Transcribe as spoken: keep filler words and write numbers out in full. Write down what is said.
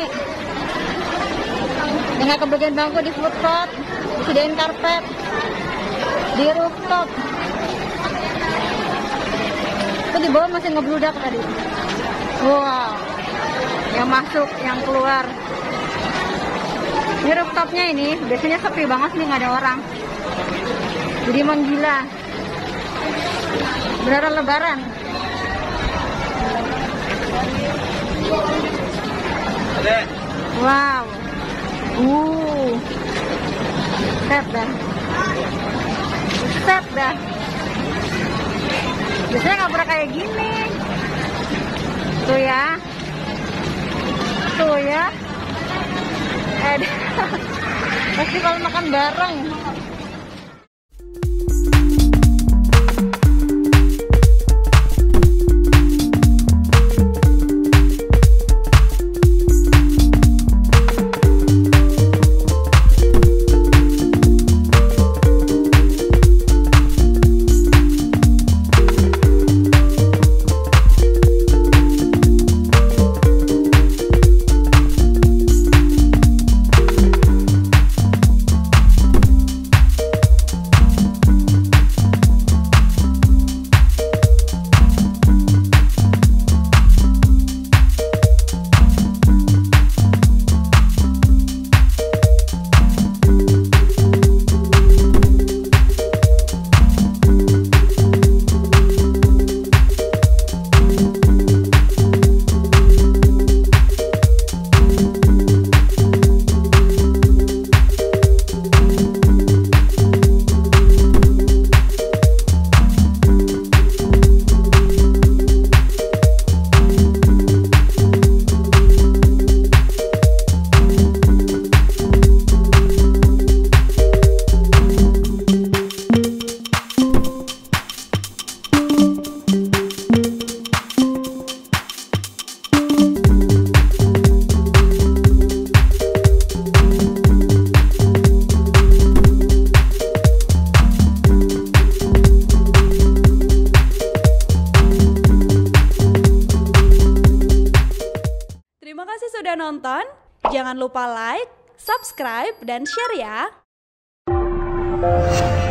Yang nggak kebagian bangku di food court, disediain karpet di rooftop. Itu di bawah masih ngebludak tadi. Wow, yang masuk, yang keluar. Ini rooftopnya ini biasanya sepi banget nih, nggak ada orang. Jadi menggila. Beneran lebaran. Wow. Uh. Set dah. Set dah. Biasanya nggak pernah kayak gini. Tuh ya. Tuh ya. Eh, festival makan bareng. Terima kasih sudah nonton. Jangan lupa like, subscribe, dan share ya.